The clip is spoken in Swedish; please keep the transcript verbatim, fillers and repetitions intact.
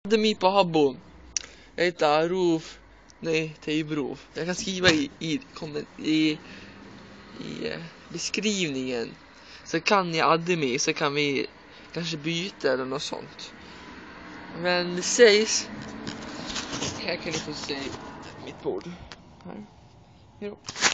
adde mig på Habbo. Jag heter Roof. Nej, Tejbrov. Jag kan skriva i, i, i, i eh, beskrivningen. Så kan ni adda mig, så kan vi kanske byta eller något sånt. Men det sägs. Här kan ni få se mitt bord. Här. Hejdå.